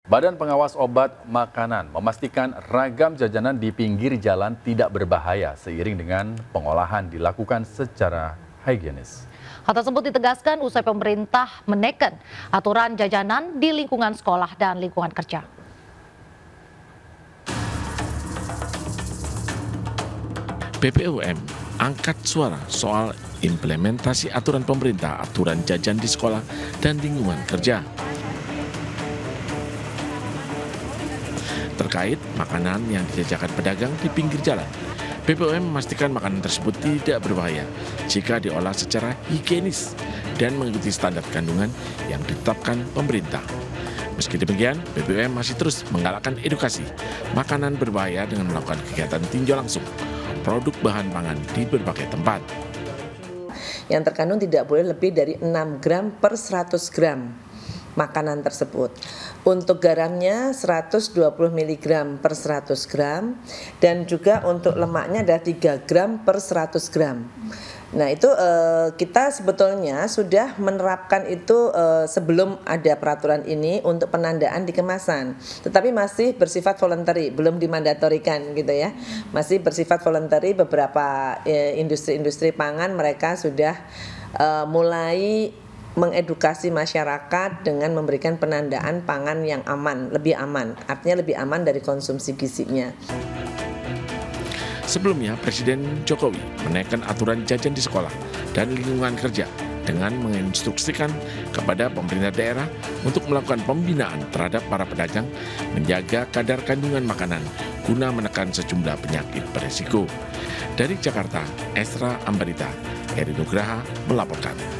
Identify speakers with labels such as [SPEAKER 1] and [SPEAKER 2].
[SPEAKER 1] Badan Pengawas Obat Makanan memastikan ragam jajanan di pinggir jalan tidak berbahaya seiring dengan pengolahan dilakukan secara higienis.
[SPEAKER 2] Hal tersebut ditegaskan usai pemerintah menekan aturan jajanan di lingkungan sekolah dan lingkungan kerja.
[SPEAKER 3] BPOM angkat suara soal implementasi aturan pemerintah, aturan jajan di sekolah dan lingkungan kerja. Terkait makanan yang dijajakan pedagang di pinggir jalan, BPOM memastikan makanan tersebut tidak berbahaya jika diolah secara higienis dan mengikuti standar kandungan yang ditetapkan pemerintah. Meski demikian, BPOM masih terus menggalakkan edukasi makanan berbahaya dengan melakukan kegiatan tinjau langsung produk bahan pangan di berbagai tempat.
[SPEAKER 4] Yang terkandung tidak boleh lebih dari 6 gram per 100 gram makanan tersebut. Untuk garamnya 120 mg per 100 gram dan juga untuk lemaknya ada 3 gram per 100 gram. Nah itu kita sebetulnya sudah menerapkan itu sebelum ada peraturan ini untuk penandaan di kemasan, tetapi masih bersifat voluntary, belum dimandatorikan gitu ya, masih bersifat voluntary. Beberapa industri-industri pangan mereka sudah mulai mengedukasi masyarakat dengan memberikan penandaan pangan yang aman, lebih aman, artinya lebih aman dari konsumsi gizinya.
[SPEAKER 3] Sebelumnya, Presiden Jokowi menaikkan aturan jajan di sekolah dan lingkungan kerja dengan menginstruksikan kepada pemerintah daerah untuk melakukan pembinaan terhadap para pedagang menjaga kadar kandungan makanan guna menekan sejumlah penyakit beresiko. Dari Jakarta, Esra Ambarita, Heri Nugraha melaporkan.